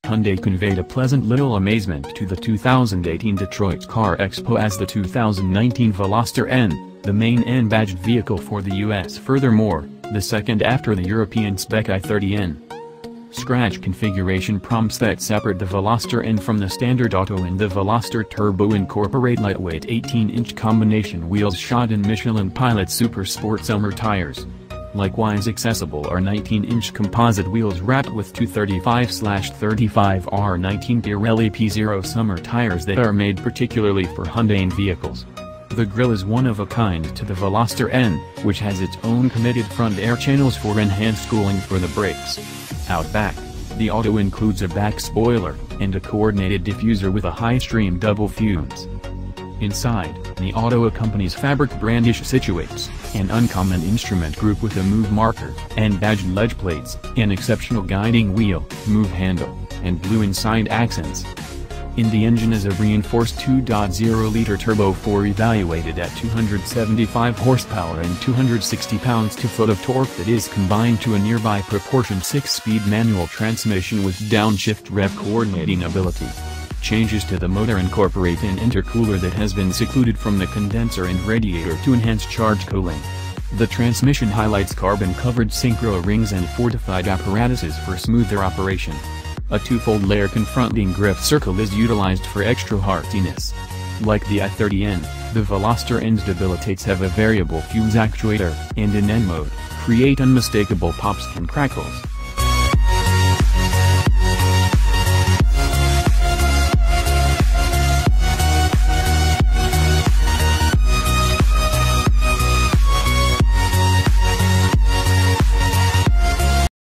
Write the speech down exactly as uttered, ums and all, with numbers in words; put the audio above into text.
Hyundai conveyed a pleasant little amazement to the two thousand eighteen Detroit Car Expo as the two thousand nineteen Veloster N, the main N-badged vehicle for the U S Furthermore, the second after the European spec i thirty N. Scratch configuration prompts that separate the Veloster N from the standard auto and the Veloster Turbo incorporate lightweight eighteen inch combination wheels shod in Michelin Pilot Super Sport summer tires. Likewise accessible are nineteen inch composite wheels wrapped with two thirty-five thirty-five R nineteen Pirelli P zero summer tires that are made particularly for Hyundai vehicles. The grille is one of a kind to the Veloster N, which has its own committed front air channels for enhanced cooling for the brakes. Out back, the auto includes a back spoiler, and a coordinated diffuser with a high-stream double fumes. Inside, the auto accompanies fabric brandish situates, an uncommon instrument group with a move marker, and badged ledge plates, an exceptional guiding wheel, move handle, and blue inside accents. In the engine is a reinforced two point oh liter turbo four evaluated at two hundred seventy-five horsepower and two hundred sixty pounds-to-foot of torque that is combined to a nearby proportioned six-speed manual transmission with downshift rev coordinating ability. Changes to the motor incorporate an intercooler that has been secluded from the condenser and radiator to enhance charge cooling. The transmission highlights carbon-covered synchro rings and fortified apparatuses for smoother operation. A two-fold layer confronting grip circle is utilized for extra heartiness. Like the i thirty N, the Veloster N's debilitates have a variable fumes actuator, and in N mode, create unmistakable pops and crackles.